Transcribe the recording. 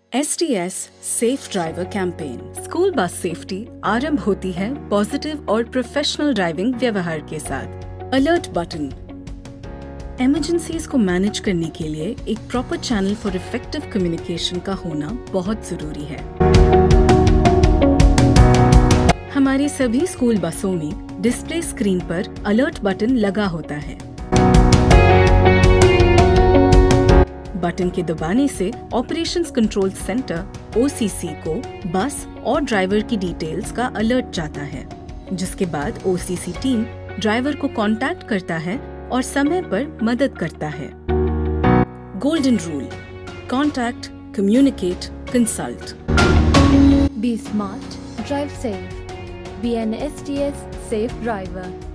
STS safe driver campaign. School bus safety आरंभ होती है पॉजिटिव और प्रोफेशनल ड्राइविंग व्यवहार के साथ। Alert button. इमरजेंसीज को मैनेज करने के लिए एक proper channel for effective communication का होना बहुत जरूरी है। हमारी सभी स्कूल बसों में डिस्प्ले स्क्रीन पर अलर्ट बटन लगा होता है। बटन के दबाने से ऑपरेशंस कंट्रोल सेंटर OCC को बस और ड्राइवर की डिटेल्स का अलर्ट जाता है, जिसके बाद OCC टीम ड्राइवर को कांटेक्ट करता है और समय पर मदद करता है। Golden rule: contact, communicate, consult. Be smart, drive safe. Be an STS safe driver.